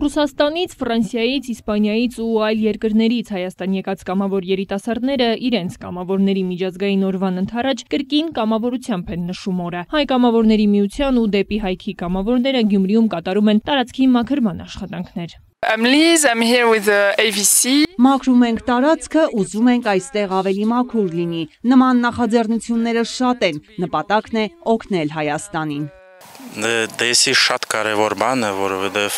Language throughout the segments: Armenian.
Ռուսաստանից, Ֆրանսիայից, Իսպանիայից ու այլ երկրներից Հայաստան եկած կամավոր երիտասարդները իրենց կամավորների միջազգային օրվան ընդառաջ կրկին կամավորությամբ են նշում օրը։ Հայ կամավորների միության ու դեպի հայքի կամավորները Գյումրիում կատարում են տարածքի մաքրման աշխատանքներ։ I'm Liz, I'm here with the AVC. Մաքրում ենք տարածքը, ուզում ենք այստեղ ավելի մաքուր լինի։ Նման նախաձեռնությունները շատ են, նպատակն է օգնել Հայաստանին։ Դեսի շատ կարևոր բան է, որովհետև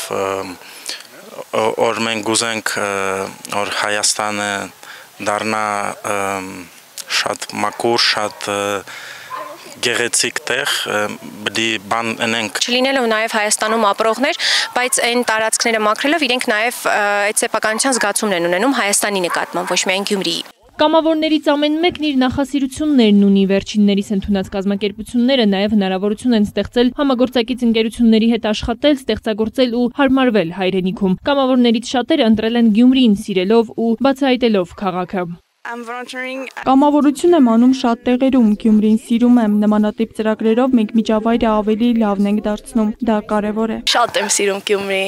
որ մենք ուզենք, որ Հայաստանը դառնա շատ մաքուր, շատ գեղեցիկ տեղ, բդի բան ունենք։ Չլինելով նաև Հայաստանում ապրողներ, բայց այն տարածքները մաքրելով իրենք նաև այդ սեփականության զգացումն են ունենում Հայաստանի նկատմամբ, ոչ միայն Գյումրիի։ Կամավորներից ամեն մեկն իր նախասիրություններն ունի, վերջիններիս ընդունած կազմակերպությունները նաև հնարավորություն են ստեղծել համագործակից ընկերությունների հետ աշխատել, ստեղծագործել ու հարմարվել հայրենիքում։ Կամավորներից շատերը ընտրել են Գյումրին սիրելով ու բացահայտելով քաղաքը։ Կամավորություն եմ անում շատ տեղերում, Գյումրին սիրում եմ, նմանատիպ ծրագրերով մենք միջավայրը ավելի լավն ենք դարձնում, դա կարևոր է։ Շատ եմ սիրում Գյումրի։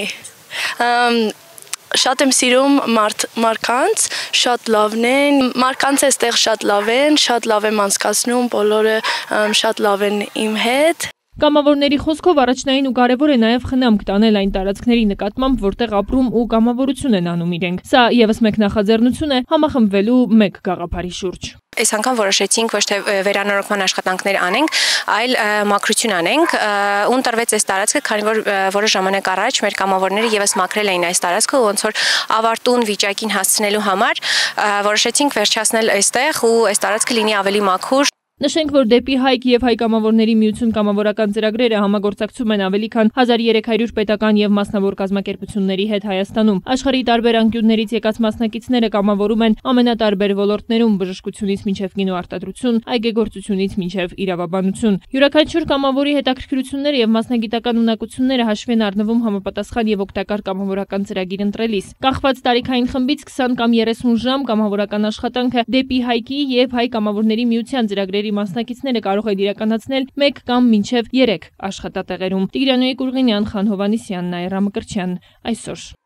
Շատ եմ սիրում մարդկանց, շատ լավն են, մարդկանց էստեղ շատ լավ եմ անցկացնում, բոլորը շատ լավ են իմ հետ։ Կամավորների խոսքով առաջնային ու կարևոր է նաև խնամք տանել այն տարածքների նկատմամբ, որտեղ ապրում ու կամավորություն են անում իրենք։ Սա եւս մեկ նախաձեռնություն է համախմբվելու մեկ գաղափարի շուրջ։ Այս անգամ որոշեցինք ոչ թե վերանորոգման աշխատանքներ անենք, այլ մաքրություն անենք։ Ու ընտրվեց այս տարածքը, քանի որ որոշ ժամանակ առաջ մեր կամավորները եւս մաքրել էին այս տարածքը, ոնց որ ավարտուն վիճակին հասցնելու համար որոշեցինք վերջացնել այստեղ ու այս տարածքը լինի ավելի մաքուր։ Նշենք, որ դեպի հայք եւ հայ կամավորների միություն կամավորական ծրագրերը համագործակցում են ավելի քան 1300 պետական եւ մասնավոր կազմակերպությունների հետ Հայաստանում։ Աշխարհի տարբեր անկյուններից եկած մասնակիցները կամավորում են ամենատարբեր ոլորտներում՝ բժշկությունից մինչև կինոարտադրություն, այգեգործությունից մինչև իրավաբանություն։ Յուրաքանչյուր կամավորի հետաքրքրությունները եւ մասնագիտական ունակությունները հաշվի են առնվում համապատասխան եւ օգտակար կամավորական ծրագիր ընտրելիս։ Կախված տարիքային խմբից 20 կամ 30 ժամ կամավորական աշխատանքը դեպի հայքի եւ հայ կամավորների միության ծրագրերի մասնակիցները կարող են իրականացնել 1 կամ մինչև 3 աշխատատեղերում։ Տիգրանոյի Կուրղինյան, Խան Հովանիսյան, Նաիրա Մկրտչյան, այսօր։